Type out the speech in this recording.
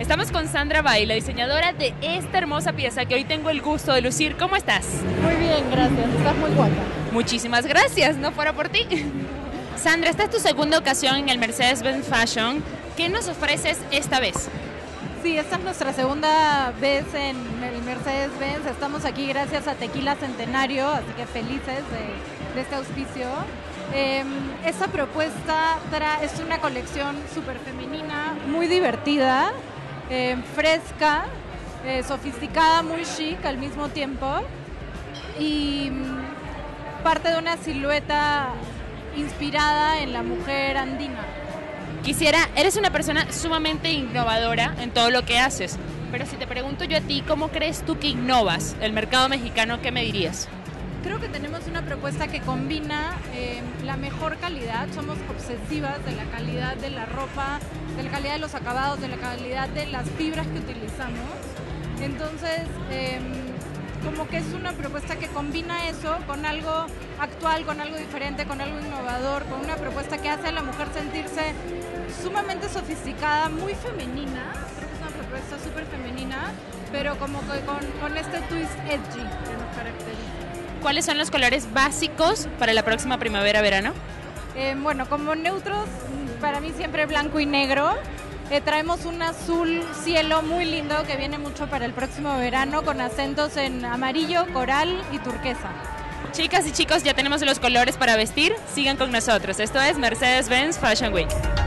Estamos con Sandra Bay, la diseñadora de esta hermosa pieza que hoy tengo el gusto de lucir. ¿Cómo estás? Muy bien, gracias. Estás muy guapa. Muchísimas gracias, no fuera por ti. Sandra, esta es tu segunda ocasión en el Mercedes-Benz Fashion. ¿Qué nos ofreces esta vez? Sí, esta es nuestra segunda vez en el Mercedes-Benz. Estamos aquí gracias a Tequila Centenario, así que felices de este auspicio. Esta propuesta es una colección súper femenina, muy divertida, fresca, sofisticada, muy chic al mismo tiempo y parte de una silueta inspirada en la mujer andina. Eres una persona sumamente innovadora en todo lo que haces, pero si te pregunto yo a ti, ¿cómo crees tú que innovas el mercado mexicano? ¿Qué me dirías? Creo que tenemos una propuesta que combina la mejor calidad. Somos obsesivas de la calidad de la ropa, de la calidad de los acabados, de la calidad de las fibras que utilizamos. Entonces, como que es una propuesta que combina eso con algo actual, con algo diferente, con algo innovador, con una propuesta que hace a la mujer sentirse sumamente sofisticada, muy femenina. Creo que es una propuesta súper femenina, pero como que con este twist edgy que nos caracteriza. ¿Cuáles son los colores básicos para la próxima primavera-verano? Bueno, como neutros, para mí siempre blanco y negro. Traemos un azul cielo muy lindo que viene mucho para el próximo verano con acentos en amarillo, coral y turquesa. Chicas y chicos, ya tenemos los colores para vestir. Sigan con nosotros. Esto es Mercedes-Benz Fashion Week.